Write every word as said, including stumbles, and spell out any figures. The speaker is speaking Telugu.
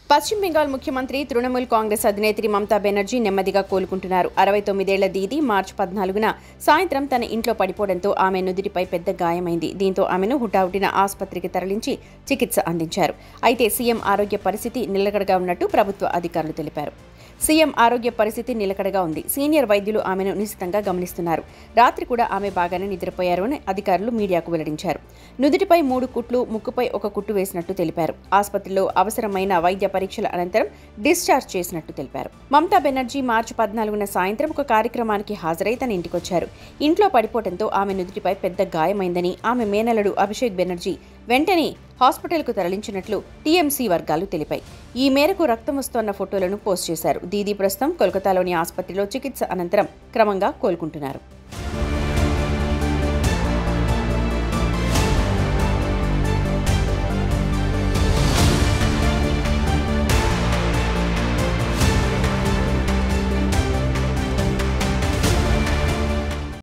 పశ్చిమ బెంగాల్ ముఖ్యమంత్రి తృణమూల్ కాంగ్రెస్ అధినేత్రి మమతా బెనర్జీ నెమ్మదిగా కోలుకుంటున్నారు. అరవై తొమ్మిదేళ్ల దీది మార్చి పద్నాలుగున సాయంత్రం తన ఇంట్లో పడిపోవడంతో ఆమె నుదిటిపై పెద్ద గాయమైంది. దీంతో ఆమెను హుటాహుటిన ఆసుపత్రికి తరలించి చికిత్స అందించారు. అయితే సీఎం ఆరోగ్య పరిస్థితి నిలకడగా ఉన్నట్టు ప్రభుత్వ అధికారులు తెలిపారు. సీఎం ఆరోగ్య పరిస్థితి నిలకడగా ఉంది. సీనియర్ వైద్యులు ఆమెను నిశితంగా గమనిస్తున్నారు. రాత్రి కూడా ఆమె బాగానే నిద్రపోయారు అని అధికారులు మీడియాకు వెల్లడించారు. నుదుటిపై మూడు కుట్లు, ముక్కుపై ఒక కుట్టు వేసినట్టు తెలిపారు. ఆసుపత్రిలో అవసరమైన వైద్య పరీక్షల అనంతరం డిశ్చార్జ్ చేసినట్టు తెలిపారు. మమతా బెనర్జీ మార్చి పద్నాలుగున సాయంత్రం ఒక కార్యక్రమానికి హాజరై తన ఇంటికొచ్చారు. ఇంట్లో పడిపోవడంతో ఆమె నుదుటిపై పెద్ద గాయమైందని ఆమె మేనల్లుడు అభిషేక్ బెనర్జీ వెంటనే హాస్పిటల్కు తరలించినట్లు టీఎంసీ వర్గాలు తెలిపాయి. ఈ మేరకు రక్తం వస్తోన్న ఫోటోలను పోస్ట్ చేశారు. దీదీ ప్రస్తుతం కోల్కతాలోని ఆసుపత్రిలో చికిత్స అనంతరం క్రమంగా కోలుకుంటున్నారు.